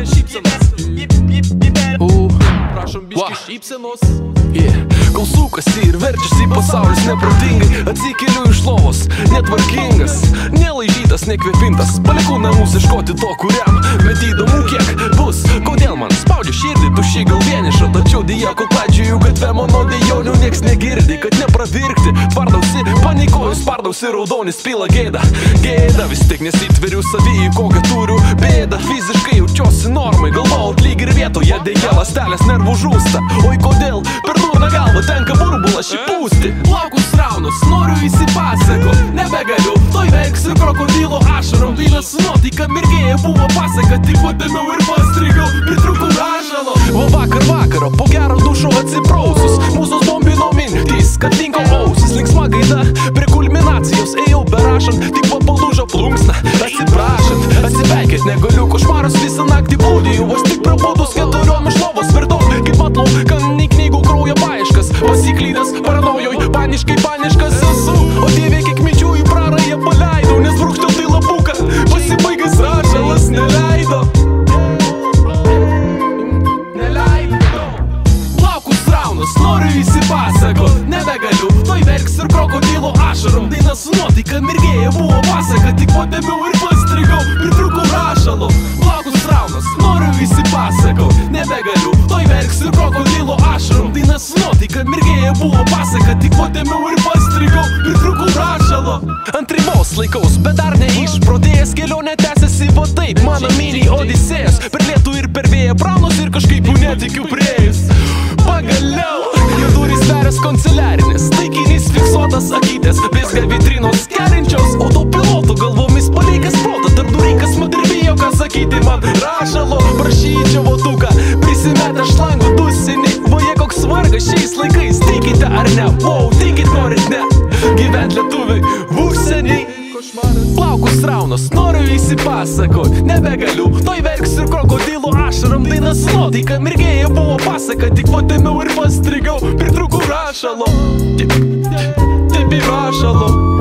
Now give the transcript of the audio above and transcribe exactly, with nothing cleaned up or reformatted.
šypsenos. Prašom biški šypsenos. Kol sukasi ir verčiasi pasaulis neprotingai, atsikeliu iš lovos, netvarkingas, nelaižytas, nekvėpintas, palikau namus ieškoti to, kuriam, bet įdomu kiek bus, kodėl man spaudžia širdį, tuščiai gal vieniša, tačiau dėja, kol klaidžioju gatve, mano dejonių nieks negirdi, kad nepravirkti, tvardausi, panikoju, spardausi, raudonis pila gėda, gėda, vis tik nesitveriu savį, kokią turiu bėdą, fiziškai jaučiuosi normai, galvojau lyg ir vietoje, dėja, lastelės nervų žūsta, oi kodėl, per durną galvą tenka burbulą šį pūsti. Plaukus raunus, noriu įsipasakot, nebegaliu, toj verksiu krokodilo ašarom, vynas nuotaika mirgėja buvo pasaka, tik padėmiau ir pastrigau, pritrūkau rašalo. O vakar vakarą, po gero dušo atsiprausus, mūsų bombino mintys, kad linko ausis, linksma gaida, prie kulminacijos ėjau berašant, tik papalūžo plunksna, atsiprašant, atsipeikėt, negaliu, košmaras visą naktį blūdėjau, vos tik prabudus keturiom iš lovos svirtau, kaip matlau, kanį knygų kraujo paieškas, pasiklydęs paranojoj, paniškai paniškas esu, o dievė kiek minčių į prarąją paleidau, nes brūkštel tai lapuką, pasibaigęs rašalas neleido. Neleido. Plaukus raunus, noriu įsipasakot, nebegaliu, toj verks ir krokodilo ašarom, dainas nuotaika mirgėja buvo pasaka, tik padėmiau ir pastrigau, pritrūkau rašalo. Plaukus raunus, noriu įsipasakot, nebegaliu, toj verks ir krokodilo ašarom, dainas nuotaika mirgėja buvo pasaka, tik padėmiau ir pastrigau, pritrūkau rašalo. Ant ribos laikaus, bet dar neišprotėjęs, kelionė tęsiasi va taip, mano mini odisėjas, per lietų ir per vėją braunus ir kažkaip jų netikiu prieis. Pagaliau, jau durys verės kanceliarinės, taikinys fiksuotas akytės, blizga vitrinos kerinčios, autopilotų galvomis palikęs protą, tarp durykas madirbijo, ką sakyti man rašalo, prašyčiau votuką, prisimetę šlangų dusinį, voje koks vargas šiais laikais, tikite ar ne, wow, tikit norit ne, gyvent lietuviai, užsieniai. Plaukus raunus, noriu įsipasakot, nebegaliu, toj verksiu krokodilo ašarom, dainas nuotaika mirgėja buvo pasaka, tik padėmiau ir pastrigau, pritrūkau rašalo. Taip ir rašalo.